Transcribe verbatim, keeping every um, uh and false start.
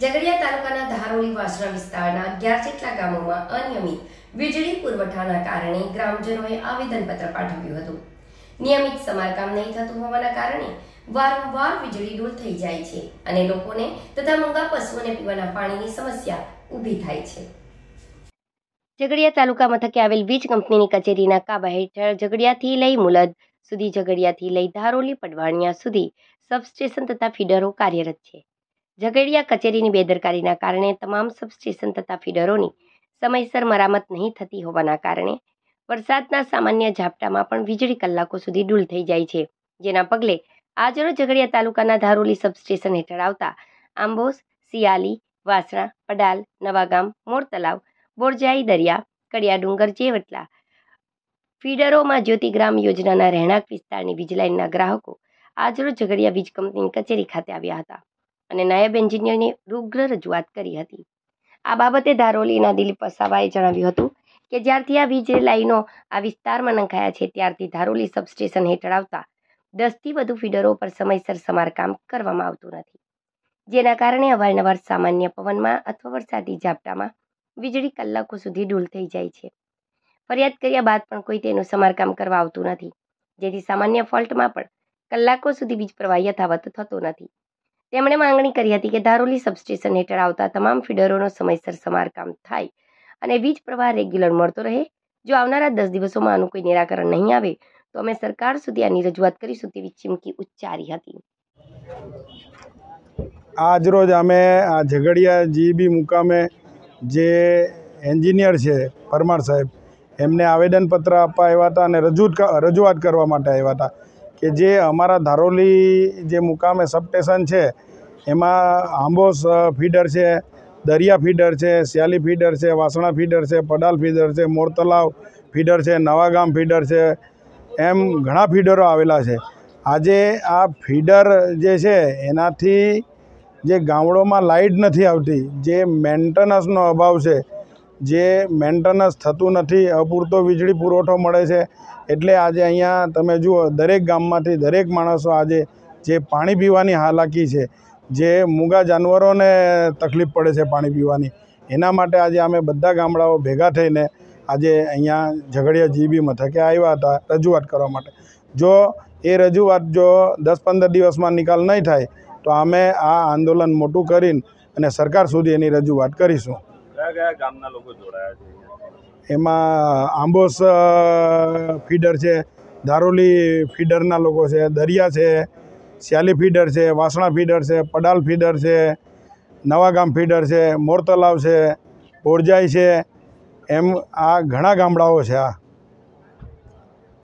ઝઘડિયા તાલુકાના ધારોલી વાસણા વિસ્તારના અગિયાર જેટલા ગામોમાં અનિયમિત વીજળી પુરવઠાના કારણે ગ્રામજનોએ આવેદનપત્ર પાઠવ્યું હતું। નિયમિત સમારકામ નહીં થતું હોવાના કારણે વારંવાર વીજળી ડૂલ થઈ જાય છે અને લોકોને તથા મૂંગા પશુઓને પીવાના પાણીની સમસ્યા ઊભી થાય છે। ઝઘડિયા તાલુકા મથકે આવેલ વીજ કંપનીની કચેરીના કાબા હેઠળ ઝઘડિયાથી લઈ મુલદ સુધી, ઝઘડિયાથી લઈ ધારોલી પડવાણિયા સુધી સબસ્ટેશન તથા ફીડરો કાર્યરત છે। ઝઘડિયા કચેરીની બેદરકારીના કારણે તમામ સબસ્ટેશન તથા ફીડરોની સમયસર મરામત નહીં થતી હોવાના કારણે વરસાદના સામાન્ય ઝાપટામાં પણ વીજળી કલાકો સુધી ડૂલ થઈ જાય છે, જેના પગલે આજરોજ ઝઘડિયા તાલુકાના ધારોલી સબસ્ટેશન હેઠળ આવતા આંબોસ, સિયાલી, વાસણા, પડાલ, નવાગામ, મોરતલાવ, બોરજાઈ દરિયા, કડિયા ડુંગર જેવટલા ફીડરોમાં જ્યોતિગ્રામ યોજનાના રહેણાંક વિસ્તારની વીજલાઇનના ગ્રાહકો આજરોજ ઝઘડિયા વીજ કંપનીની કચેરી ખાતે આવ્યા હતા અને નાયબ એન્જિનિયરને રૂગ્ર રજૂઆત કરી હતી। આ બાબતે ધારોલીના દિલીપ વસાવાએ જણાવ્યું હતું કે જ્યારથી આ વીજ લાઇનો આ વિસ્તારમાં નંખાયા છે ત્યારથી ધારોલી સબસ્ટેશન હેઠળ આવતા દસથી વધુ ફીડરો પર સમયસર સમારકામ કરવામાં આવતું નથી, જેના કારણે અવારનવાર સામાન્ય પવનમાં અથવા વરસાદી ઝાપટામાં વીજળી કલાકો સુધી ડૂલ થઈ જાય છે। ફરિયાદ કર્યા બાદ પણ કોઈ તેનું સમારકામ કરવા આવતું નથી, જેથી સામાન્ય ફોલ્ટમાં પણ કલાકો સુધી વીજ પ્રવાહ યથાવત થતો નથી। તેમણે માંગણી કરી હતી કે ધારોલી સબસ્ટેશન હેઠળ આવતા તમામ ફીડરોનો સમયસર સમારકામ થાય અને વીજ પ્રવાહ રેગ્યુલર મળતો રહે। જો આવનારા દસ દિવસોમાં આનું કોઈ નિરાકરણ નહીં આવે તો અમે સરકાર સુધી આની રજૂઆત કરીશું તેવી ચીમકી ઉચ્ચારી હતી। આજરોજ અમે આ ઝઘડિયા જીબી મુકામે જે એન્જિનિયર છે પરમાર સાહેબ એમને આવેદનપત્ર આપવા આવ્યા હતા અને રજૂઆત રજૂઆત કરવા માટે આવ્યા હતા કે જે અમારા ધારોલી જે મુકામે સબસ્ટેશન છે એમાં આંબોસ ફીડર છે, દરિયા ફીડર છે, સિયાલી ફીડર છે, વાસણા ફીડર છે, પડાલ ફીડર છે, મોરતલાવ ફીડર છે, નવાગામ ફીડર છે, એમ ઘણા ફીડરો આવેલા છે। આજે આ ફીડર જે છે એનાથી જે ગામડોમાં લાઇટ નથી આવતી, જે મેન્ટેનન્સનો અભાવ છે, જે મેન્ટેનન્સ થતું નથી, અપૂરતો વીજળી પુરવઠો મળે છે, એટલે આજે અહીંયા તમે જુઓ દરેક ગામમાંથી દરેક માણસો આજે જે પાણી પીવાની હાલાકી છે, જે મૂંગા જાનવરોને તકલીફ પડે છે પાણી પીવાની, એના માટે આજે અમે બધા ગામડાઓ ભેગા થઈને આજે અહીંયા ઝઘડિયા જીબી મથકે આવ્યા હતા રજૂઆત કરવા માટે। જો એ રજૂઆત જો દસ પંદર દિવસમાં નિકાલ નહીં થાય તો અમે આ આંદોલન મોટું કરીને અને સરકાર સુધી એની રજૂઆત કરીશું। કયા કયા ગામના લોકો જોડાયા છે? એમાં આંબોસ ફીડર છે, ધારોલી ફીડરના લોકો છે, દરિયા છે, સિયાલી ફીડર છે, વાસણા ફીડર છે, પડાલ ફીડર છે, નવાગામ ફીડર છે, મોરતલાવ છે, બોરજાઈ છે, એમ આ ઘણા ગામડાઓ છે। આ